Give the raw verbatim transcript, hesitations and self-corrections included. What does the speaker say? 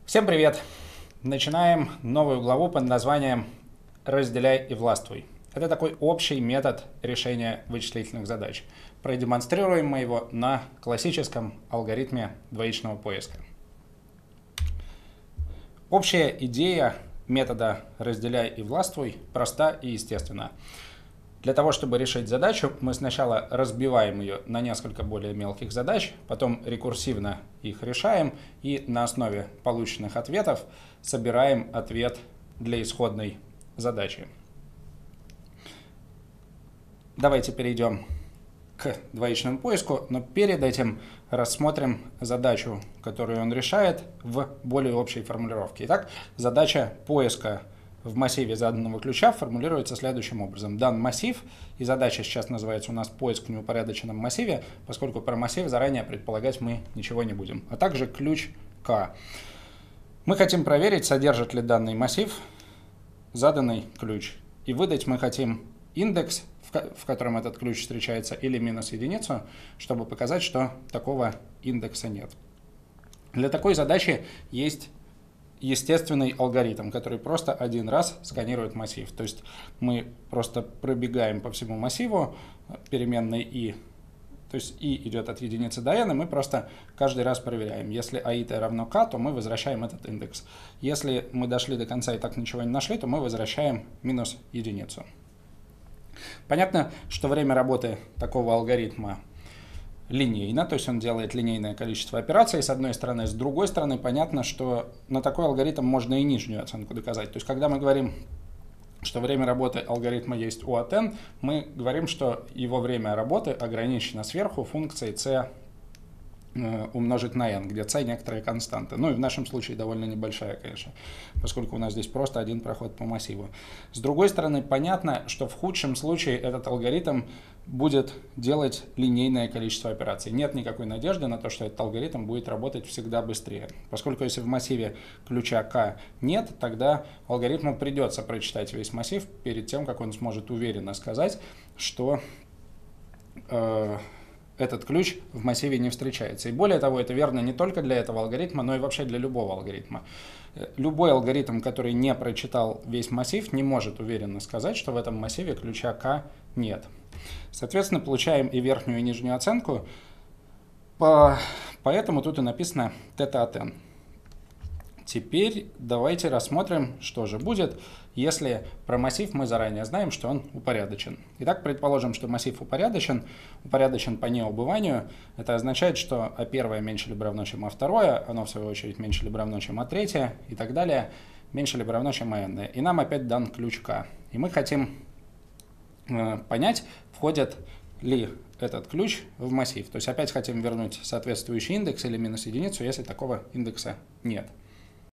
Всем привет! Начинаем новую главу под названием «Разделяй и властвуй». Это такой общий метод решения вычислительных задач. Продемонстрируем мы его на классическом алгоритме двоичного поиска. Общая идея метода «Разделяй и властвуй» проста и естественна. Для того, чтобы решить задачу, мы сначала разбиваем ее на несколько более мелких задач, потом рекурсивно их решаем и на основе полученных ответов собираем ответ для исходной задачи. Давайте перейдем к двоичному поиску, но перед этим рассмотрим задачу, которую он решает в более общей формулировке. Итак, задача поиска в массиве заданного ключа формулируется следующим образом. Дан массив, и задача сейчас называется у нас поиск в неупорядоченном массиве, поскольку про массив заранее предполагать мы ничего не будем. А также ключ К. Мы хотим проверить, содержит ли данный массив заданный ключ. И выдать мы хотим индекс, в котором этот ключ встречается, или минус единицу, чтобы показать, что такого индекса нет. Для такой задачи есть естественный алгоритм, который просто один раз сканирует массив. То есть мы просто пробегаем по всему массиву переменной i, то есть i идет от единицы до n, и мы просто каждый раз проверяем. Если аит равно k, то мы возвращаем этот индекс. Если мы дошли до конца и так ничего не нашли, то мы возвращаем минус единицу. Понятно, что время работы такого алгоритма линейно, то есть он делает линейное количество операций с одной стороны, с другой стороны понятно, что на такой алгоритм можно и нижнюю оценку доказать. То есть когда мы говорим, что время работы алгоритма есть U от n, мы говорим, что его время работы ограничено сверху функцией c умножить на n, где c некоторая константа. Ну и в нашем случае довольно небольшая, конечно, поскольку у нас здесь просто один проход по массиву. С другой стороны, понятно, что в худшем случае этот алгоритм будет делать линейное количество операций. Нет никакой надежды на то, что этот алгоритм будет работать всегда быстрее. Поскольку если в массиве ключа K нет, тогда алгоритму придется прочитать весь массив перед тем, как он сможет уверенно сказать, что э, этот ключ в массиве не встречается. И более того, это верно не только для этого алгоритма, но и вообще для любого алгоритма. Любой алгоритм, который не прочитал весь массив, не может уверенно сказать, что в этом массиве ключа K нет. Соответственно, получаем и верхнюю, и нижнюю оценку, поэтому тут и написано θ от n. Теперь давайте рассмотрим, что же будет, если про массив мы заранее знаем, что он упорядочен. Итак, предположим, что массив упорядочен, упорядочен по неубыванию. Это означает, что а первое меньше либо равно, чем а второе, оно в свою очередь меньше либо равно, чем а третье и так далее, меньше либо равно, чем а n. И нам опять дан ключ K. И мы хотим э, понять, входит ли этот ключ в массив. То есть опять хотим вернуть соответствующий индекс или минус единицу, если такого индекса нет.